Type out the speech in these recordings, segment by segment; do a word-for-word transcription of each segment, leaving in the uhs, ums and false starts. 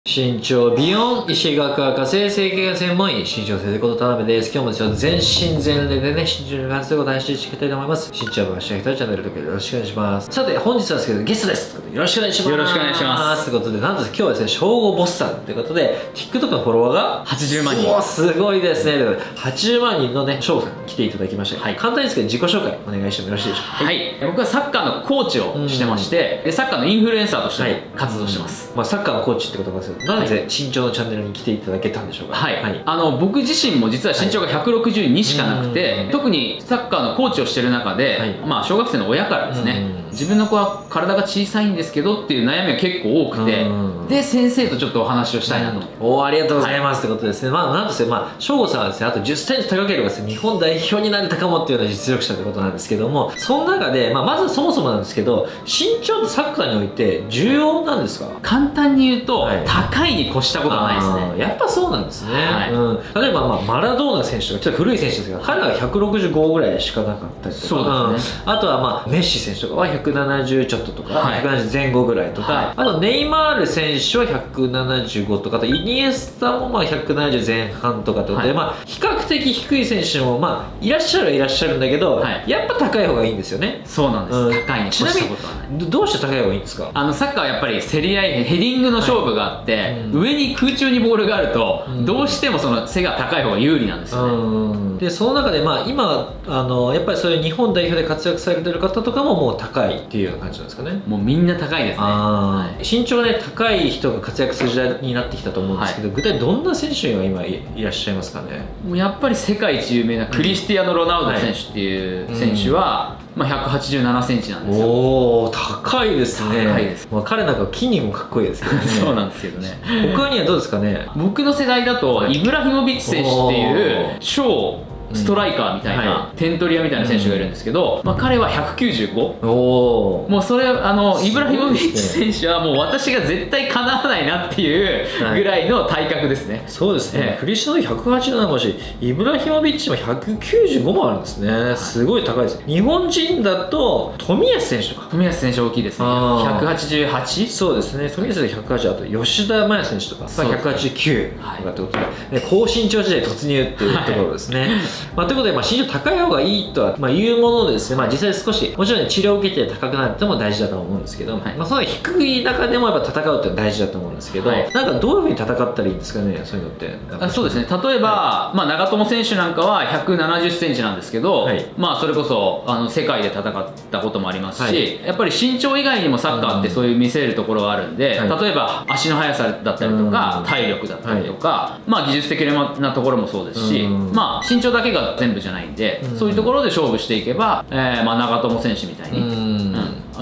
身長ビヨン医師学博士整形が専門医身長先生こと田辺です。今日もですよ全身全霊でね身長に関することを話していきたいと思います。身長を話したい人はチャンネル登録よろしくお願いします。さて本日なんですけどゲストです。よろしくお願いします。 よろしくお願いします。 ということでなんと今日はですね称号ボスさんということで TikTok のフォロワーがはちじゅうまんにん。 おーすごいですね。はちじゅうまんにんのね翔吾さんに来ていただきまして、はい、簡単ですけど自己紹介お願いしてもよろしいでしょうか。 はい、僕はサッカーのコーチをしてまして、でサッカーのインフルエンサーとして活動してます。 まあサッカーのコーチってことなんですけど、なぜ身長のチャンネルに来ていただけたんでしょうか。 はい、はい、あの僕自身も実は身長がひゃくろくじゅうにしかなくて、はい、特にサッカーのコーチをしてる中で、はい、まあ小学生の親からですね、自分の子は体が小さいんですけどっていう悩みが結構多くて、で先生とちょっとお話をしたいなと。 おおありがとうございます、はい、ってことですね。まあなんとですね、まあ翔吾さんはですねあとじゅっセンチ高ければですね日本代表になれたかもっていうような実力者ってことなんですけども、その中で、まあ、まずそもそもなんですけど身長ってサッカーにおいて重要なんですか。 簡単に言うと、はい、高いに越したことはないですね。 やっぱそうなんですね、はい、うん、例えば、まあ、マラドーナ選手とかちょっと古い選手ですけど彼らはひゃくろくじゅうごぐらいしかなかったりとか、そうですね、うん、あとは、まあ、メッシ選手とかはひゃくななじゅうちょっととか、はい、ひゃくななじゅう前後ぐらいとか、はい、あとネイマール選手はひゃくななじゅうごとか、あとイニエスタもまあひゃくななじゅう前半とかってことで、はい、まあ、比較的低い選手も、まあ、いらっしゃるはいらっしゃるんだけど、はい、やっぱ高い方がいいんですよね。 そうなんです、うん、高いに越したことはない。 どうして高い方がいいんですか。あのサッカーはやっぱり競り合いヘディングの勝負があって、はい、うん、上に空中にボールがあると、うん、どうしてもその背が高い方が有利なんですよね。うん、でその中で、まあ、今あのやっぱりそういう日本代表で活躍されてる方とかももう高いっていうような感じなんですかね。もうみんな高いですね。はい、身長がね高い人が活躍する時代になってきたと思うんですけど、はい、具体どんな選手が今 い, いらっしゃいますかね。 もうやっぱり世界一有名なクリスティアーノ・ロナウド選手っていう選手は、うん、まあひゃくはちじゅうななセンチなんですよ。 おお高いですね。 高いです。 まあ彼なんか筋肉もかっこいいですけどね。 そうなんですけどね。 他にはどうですかね。 僕の世代だとイブラヒモビッチ選手っていう超ストライカーみたいな、うん、はい、点取り屋みたいな選手がいるんですけど、うん、まあ彼はひゃくきゅうじゅうご。おもうそれあのイブラヒモビッチ選手はもう私が絶対かなわないなっていうぐらいの体格ですね。はい、そうですね、ええ、クリスチャンひゃくはちじゅうななもしイブラヒモビッチもひゃくきゅうじゅうごもあるんですね。はい、すごい高いです。日本人だと冨安選手とか。 冨安選手大きいですね。ひゃくはちじゅうはち。 そうですね、冨安でひゃくはちじゅう、あと吉田麻也選手とかひゃくはちじゅうきゅうとかってことで、ね、高身長時代突入っていうところですね。はい、まあ、ということで、まあ、身長高い方がいいとは、まあ、言うものでですね、まあ、実際少しもちろん、ね、治療を受けて高くなっても大事だと思うんですけど、はい、まあ、その低い中でもやっぱ戦うって大事だと思うんですけど、はい、なんかどういうふうに戦ったらいいんですかね、そういうのって。 あ、そうですね、例えば、はい、まあ、長友選手なんかはひゃくななじゅっセンチなんですけど、はい、まあそれこそあの世界で戦ったこともありますし、はい、やっぱり身長以外にもサッカーってそういう見せるところがあるんで、はい、例えば足の速さだったりとか体力だったりとか、はい、まあ技術的なところもそうですし、まあ身長だけが全部じゃないんで、そういうところで勝負していけば、えーまあ、長友選手みたいに、うん、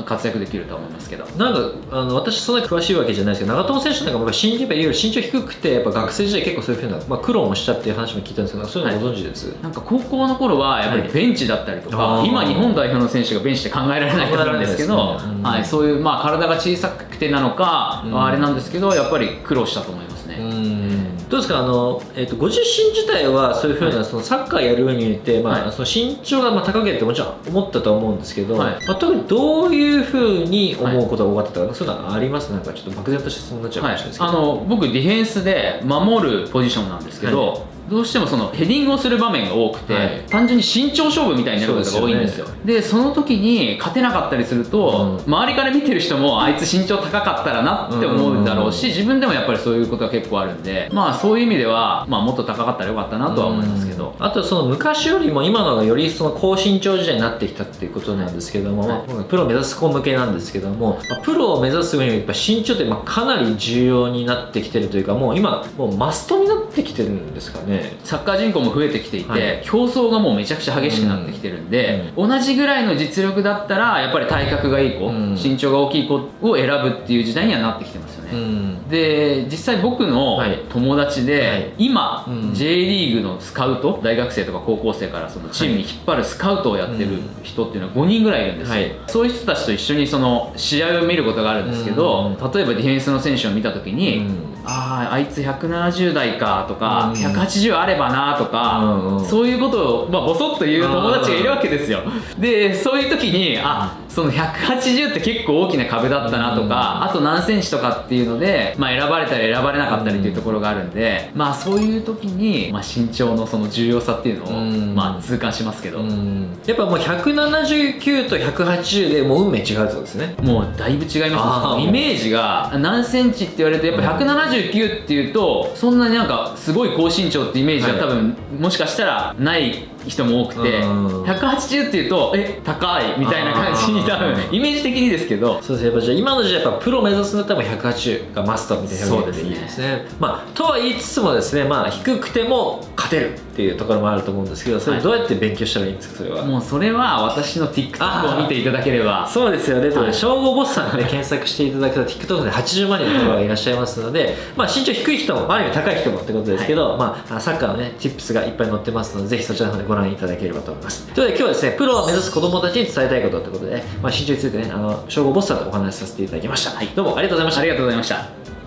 活躍できると思いますけど。 なんかあの私そんなに詳しいわけじゃないですけど、長友選手なんか僕身長いろいろ身長低くてやっぱ学生時代結構そういうふうな、まあ、苦労もしたっていう話も聞いたんですけど、そういうのご存知です？はい、なんか高校の頃はやっぱりベンチだったりとか、はい、今日本代表の選手がベンチで考えられないことなんですけど、ね、うん、はい、そういう、まあ、体が小さくてなのか、うん、あれなんですけどやっぱり苦労したと思いますね。うん、 どうですか、あの、えー、とご自身自体はそういうふうな、はい、そのサッカーやる上において、まあ、はい、その身長がまあ高ければもちろん思ったとは思うんですけど、はい、まあ、特にどういうふうに思うことが多かったか、はい、そういうのはあります？なんかちょっと漠然としてそうなっちゃうかもしれないですけど、 はい、あの僕ディフェンスで守るポジションなんですけど、はい、どうしてもそのヘディングをする場面が多くて、はい、単純に身長勝負みたいになることが多いんですよ。で、ね、その時に勝てなかったりすると、うん、周りから見てる人もあいつ身長高かったらなって思うだろうし、自分でもやっぱりそういうことが結構あるんで、まあそういう意味では、まあ、もっと高かったらよかったなとは思いますけど、 あとその昔よりも今のがよりその高身長時代になってきたっていうことなんですけども、はい、まあ、プロを目指す子向けなんですけども、まあ、プロを目指す上にやっぱ身長ってまあかなり重要になってきてるというか、もう今もうマストになってきてるんですかね。 サッカー人口も増えてきていて、はい、競争がもうめちゃくちゃ激しくなってきてるんで、うん、同じぐらいの実力だったらやっぱり体格がいい子、うん、身長が大きい子を選ぶっていう時代にはなってきてますよね。うん、で実際僕の友達で、はい、今、うん、ジェイ リーグのスカウト、大学生とか高校生からそのチームに引っ張るスカウトをやってる人っていうのはごにんぐらいいるんですよ。はい、そういう人たちと一緒にその試合を見ることがあるんですけど、うん、例えばディフェンスの選手を見た時に、うん、あああいつひゃくななじゅう代かとか、うん、ひゃくはちじゅうあればなとか、うん、そういうことを、まあ、ボソッと言う友達がいるわけですよ。でそういう時にあそのひゃくはちじゅうって結構大きな壁だったなとか、あと何センチとかっていうので、まあ、選ばれたり選ばれなかったりっていうところがあるんで、まあそういう時に、まあ、身長のその重要さっていうのを、まあ、痛感しますけど、 やっぱもうひゃくななじゅうきゅうとひゃくはちじゅうでもう運命違うってことですね。 もうだいぶ違います。イメージが何センチって言われるとやっぱひゃくななじゅうきゅうっていうとそんなになんかすごい高身長ってイメージは多分もしかしたらない人も多くて、ひゃくはちじゅうっていうとえ高いみたいな感じに多分イメージ的にですけど、 そうですね。やっぱじゃあ今の時代やっぱプロ目指すんだったらひゃくはちじゅうがマストみたいな表現でいいですね。まあとは言いつつもですね、まあ低くても勝てるっていうところもあると思うんですけど、それどうやって勉強したらいいんですか、それは。 もうそれは私の TikTok を見ていただければ。 そうですよね。称号ボスさんで検索していただくと TikTok ではちじゅうまん人のフォロワーがいらっしゃいますので、まあ身長低い人も、まあ、ある意味高い人もってことですけど、はい、まあサッカーのね Tips がいっぱい載ってますので、ぜひそちらの方でご覧いただければと思います。ということで今日はですね、プロを目指す子供たちに伝えたいことということで、まあ、身長についてね、あの称号ボスさんとお話しさせていただきました。はい、どうもありがとうございました。 ありがとうございました。